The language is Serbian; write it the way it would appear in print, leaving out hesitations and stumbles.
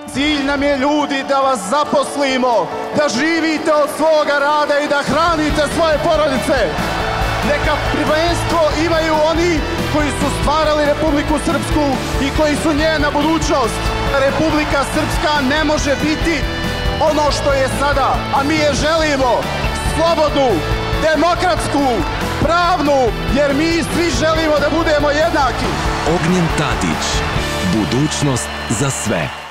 Cilj nam je, ljudi, da vas zaposlimo, da živite od svoga rada i da hranite svoje porodice. Neka prvenstvo imaju oni koji su stvarali Republiku Srpsku i koji su njena budućnost. Republika Srpska ne može biti ono što je sada, a mi je želimo slobodnu, demokratsku, pravnu, jer mi svi želimo da budemo jednaki. Ognjen Tadić, budućnost za sve.